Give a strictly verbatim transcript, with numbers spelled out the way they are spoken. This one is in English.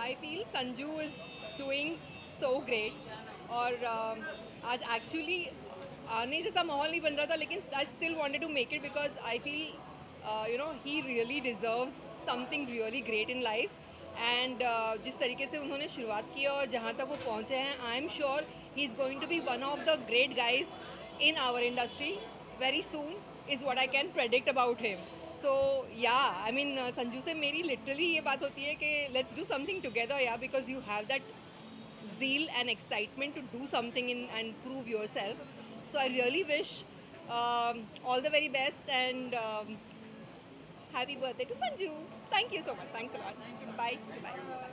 I feel Sanju is doing so great. और um, आज actually आने जैसा माहौल नहीं बन रहा था, लेकिन I still wanted to make it because I feel uh, you know he really deserves something really great in life. And uh, जिस तरीके से उन्होंने शुरुआत की और जहाँ तक वो पहुँचे हैं, I am sure he is going to be one of the great guys in our industry very soon is what I can predict about him. So yeah, I mean uh, Sanju से मेरी literally ये बात होती है कि let's do something together, yeah, because you have that zeal and excitement to do something in, and prove yourself. So I really wish um, all the very best and um, happy birthday to Sanju. Thank you so much. Thanks a lot. Bye. Bye.